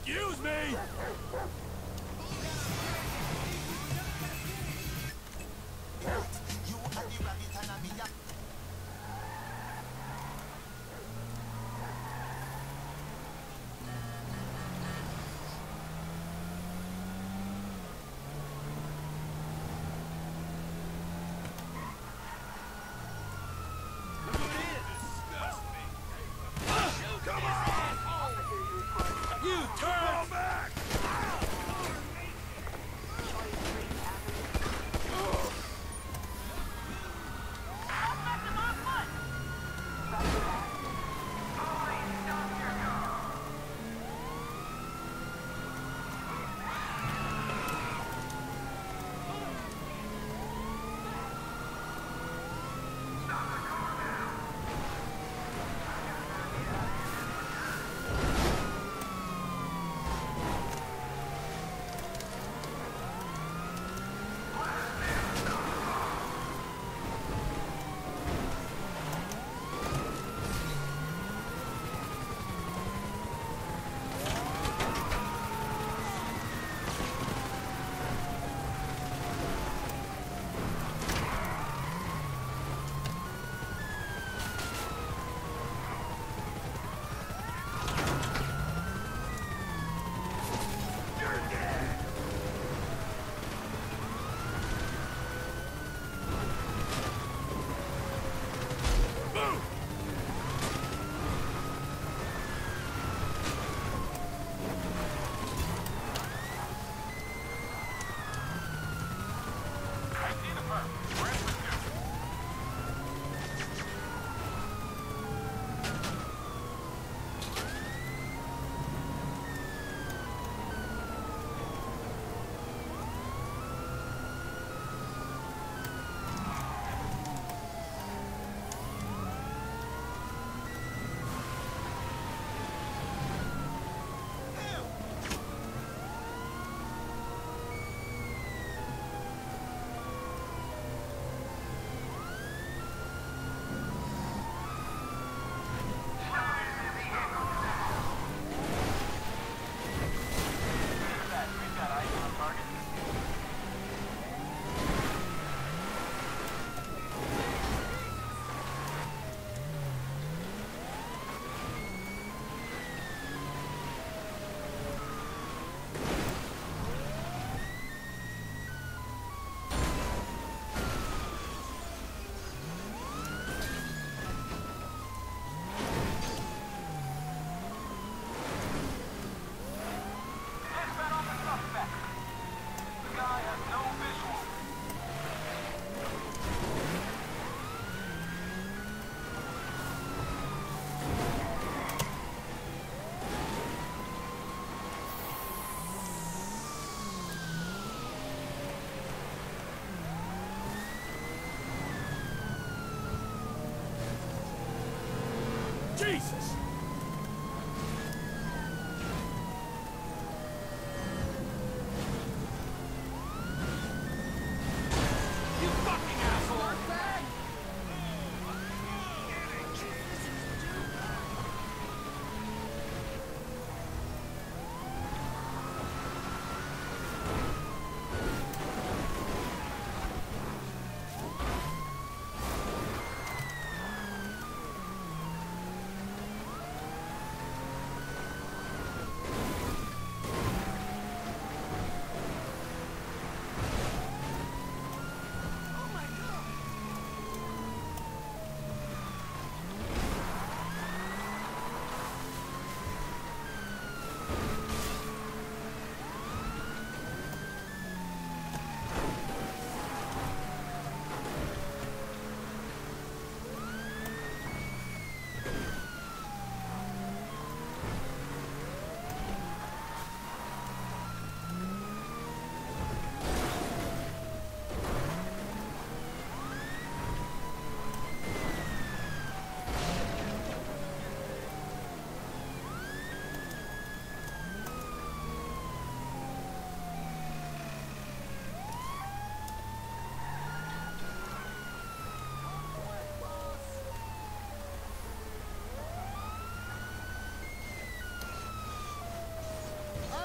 Excuse me!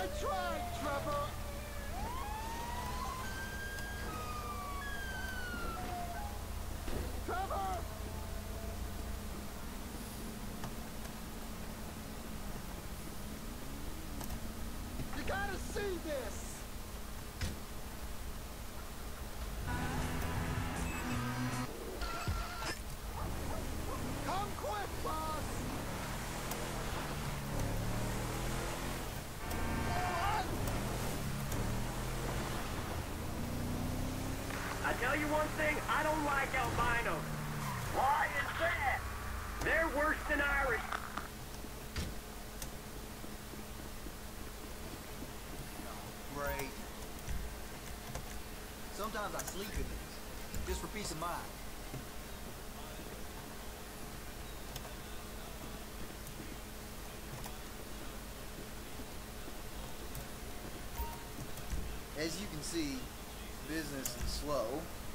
I tried, Trevor. Trevor! You gotta see this! Come quick, boss! I tell you one thing, I don't like albinos. Why is that? They're worse than Irish. Great. Sometimes I sleep in these, just for peace of mind. As you can see, business is slow.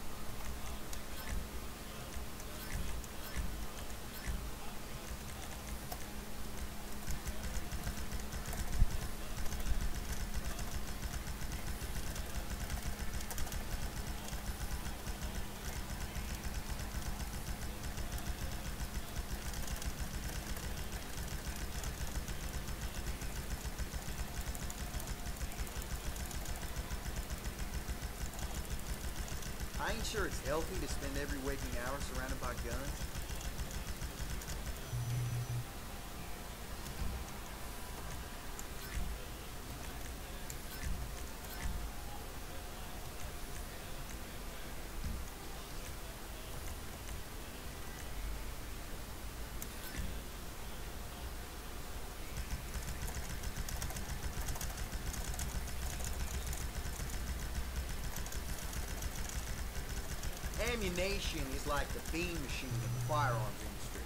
I ain't sure it's healthy to spend every waking hour surrounded by guns. Ammunition is like the beam machine in the firearms industry.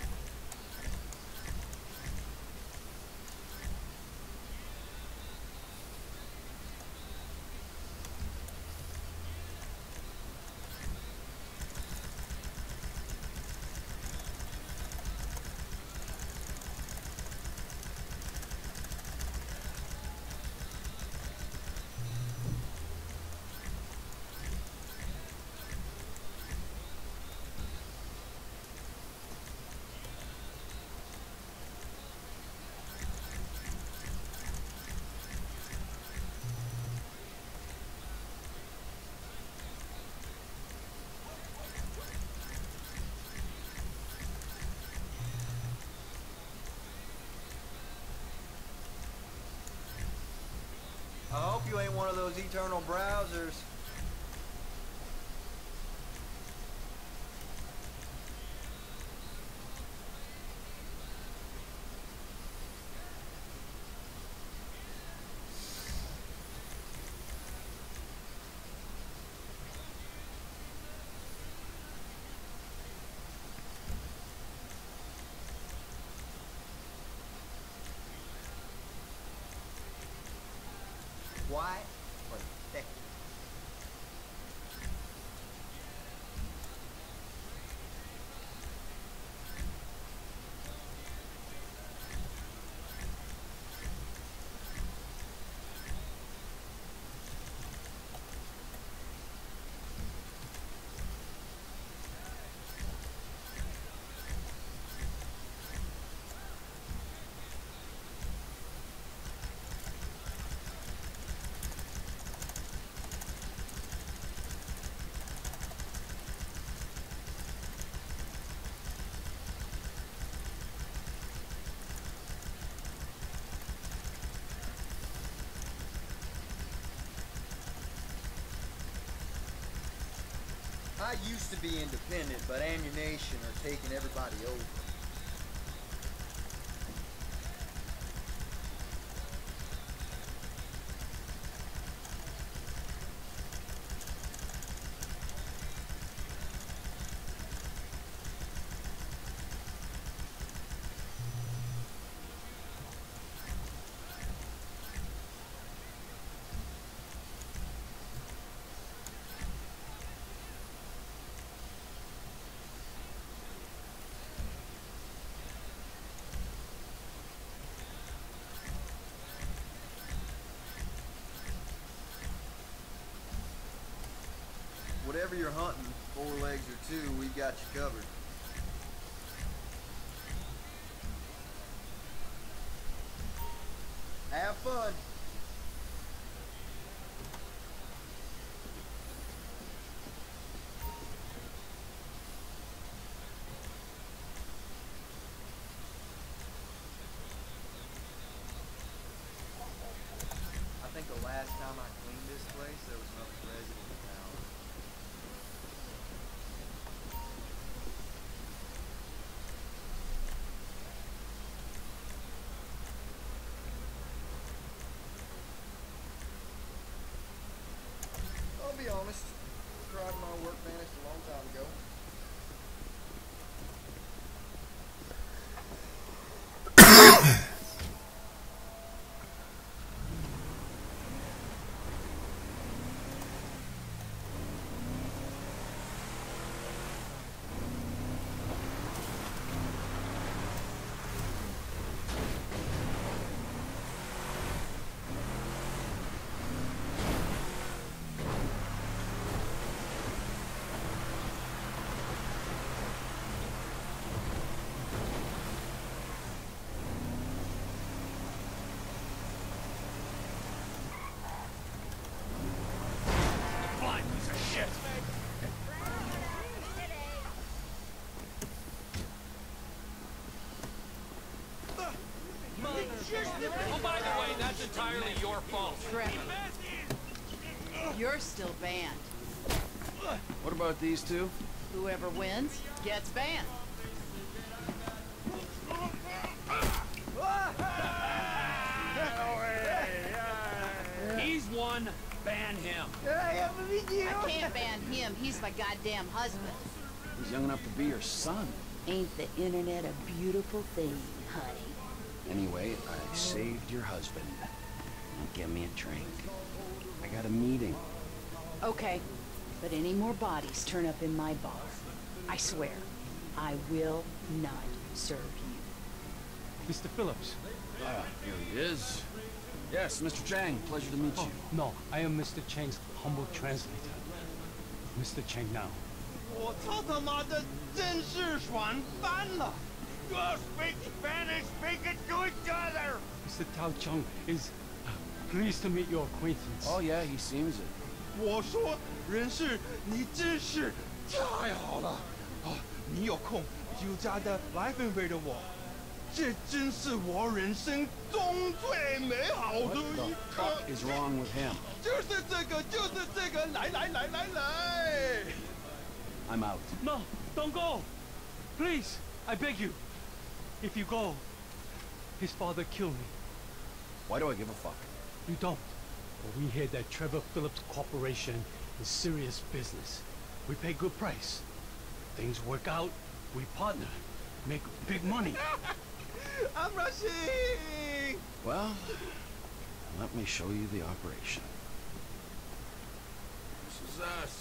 I hope you ain't one of those eternal browsers. Quiet or effective. I used to be independent, but ammunition are taking everybody over. whatever you're hunting, 4 legs or 2, we got you covered. Have fun. I think the last time I cleaned this place, there was another resident in town. I'll be honest, tried my work vanished a long time ago. Oh, by the way, that's entirely your fault. Trevor, you're still banned. What about these two? Whoever wins gets banned. He's one. Ban him. I can't ban him. He's my goddamn husband. He's young enough to be your son. Ain't the internet a beautiful thing, honey? Anyway, I saved your husband. Now give me a drink. I got a meeting. Okay, but any more bodies turn up in my bar, I swear, I will not serve you. Mr. Phillips. Ah, here he is. Yes, Mr. Chang. Pleasure to meet you. No, I am Mr. Chang's humble translator. Mr. Chang now. 我操他妈的，真是爽翻了 ！You speak Spanish, speak it to each other. Mr. Tao Chung is pleased to meet your acquaintance. Oh yeah, he seems it. 我说，人事，你真是太好了啊！你有空就加的来分配的我，这真是我人生中最美好的 What 一 the 刻。 fuck is wrong with him? 就是这个，就是这个，来来来来来！ I'm out. No, don't go. Please, I beg you. If you go, his father killed me. Why do I give a fuck? You don't. But we hear that Trevor Phillips Corporation is serious business. We pay good price. Things work out, we partner, make big money. I'm rushing. Well, let me show you the operation. This is us.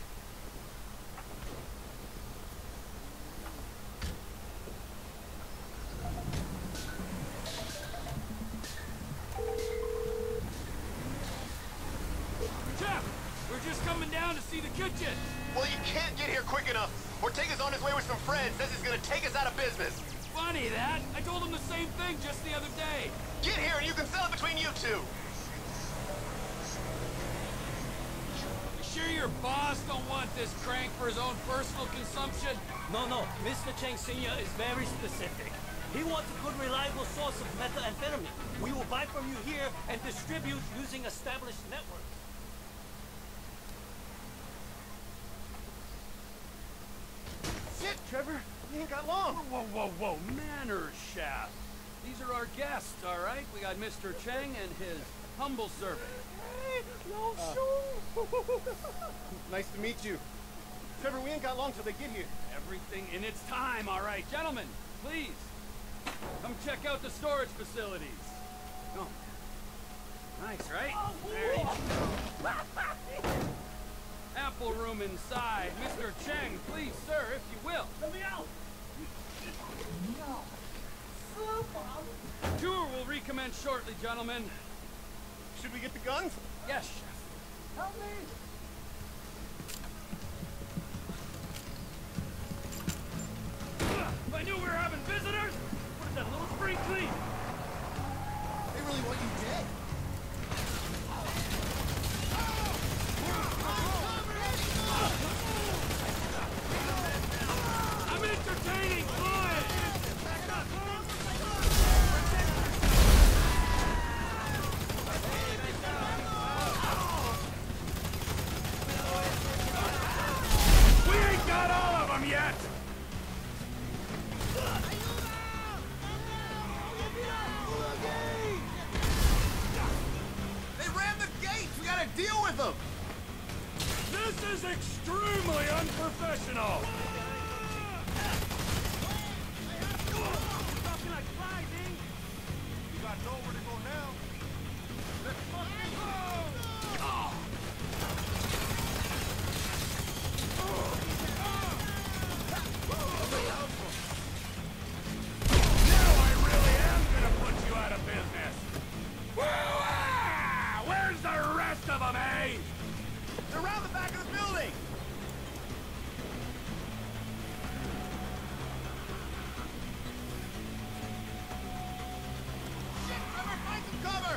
Jeff, we're just coming down to see the kitchen. Well, you can't get here quick enough. Ortega's on his way with some friends. Says he's gonna take us out of business. Funny that. I told him the same thing just the other day. Get here and you can sell it between you two. You sure your boss don't want this crank for his own personal consumption? No, Mr. Chang Sr. is very specific. He wants a good, reliable source of methamphetamine. We will buy from you here and distribute using established networks. Shit, Trevor. We ain't got long. Whoa. Manners, Shaft. These are our guests, all right? We got Mr. Chang and his humble servant. Nice to meet you. Trevor, we ain't got long till they get here. Everything in its time, all right. Gentlemen, please. Come check out the storage facilities. Come. Nice, right? There you go. Ample room inside. Mr. Chang, please, sir, if you will. Let me out! Tour will recommence shortly, gentlemen. Should we get the guns? Yes, chef. Help me! I knew we were having visitors, what is that, a little spring clean? They really want you dead? I'm entertaining clients! We ain't got all of them yet! They ran the gates! We gotta deal with them! This is extremely unprofessional! You got nowhere to go now. Let's fucking go! Now I really am gonna put you out of business! Woo-ah! Where's the rest of them, eh? They're around the back of the building! Shit, Trevor, find some cover!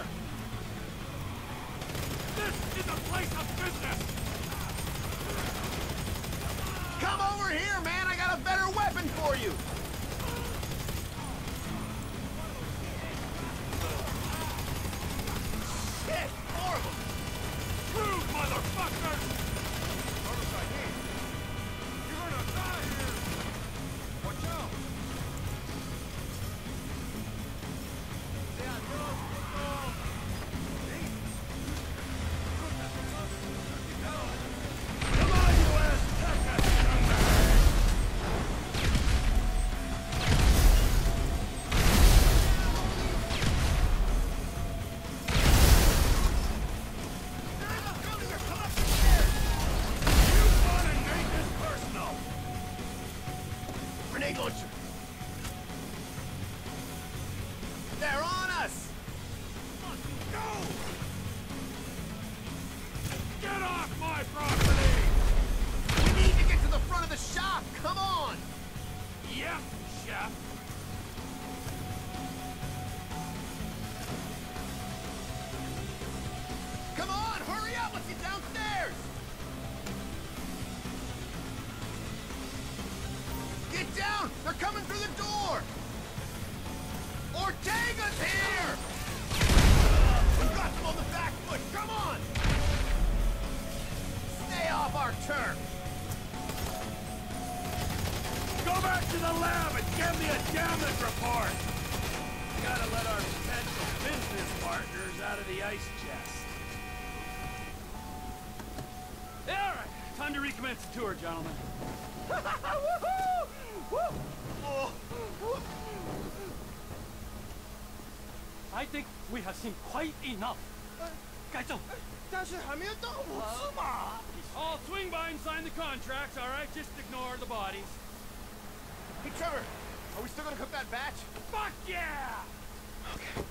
This is a place of business! Come over here, man! I got a better weapon for you! Shit! More of them! Rude motherfuckers! You're gonna die here! Watch out! Say adios, Nico! Come on, you Azteca scumbag! You wanna make this personal! Grenade launcher! They're on us! Go! Get off my property! We need to get to the front of the shop! Come on! Yep, chef. Come on, hurry up! Let's get downstairs! Get down! They're coming through the door! Ortega's here! We've got them on the back foot! Come on! Stay off our turf! Go back to the lab and give me a damage report! Gotta let our potential business partners out of the ice chest. Yeah, all right. Time to recommence the tour, gentlemen. Woohoo! Woo! I think we have seen quite enough. 该长， 但是还没有到5次嘛。 I'll swing by and sign the contracts, all right? Just ignore the bodies. Hey, Trevor, are we still gonna cook that batch? Fuck yeah! Okay.